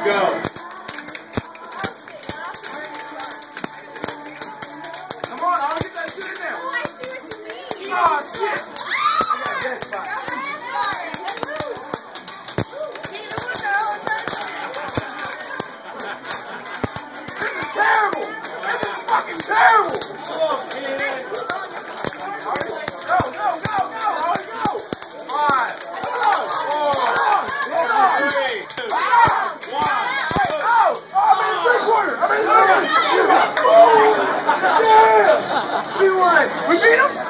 go. Come on, I'll get that shit in there. Oh, I see what you mean. Oh, shit. I got that spot. This is terrible. This is fucking terrible. Go, go, go, go. Already go. 5, 4, 3, 2, 1. Oh, I'm in the three-quarter. I'm in the three-quarter. Yeah. We won. We beat him?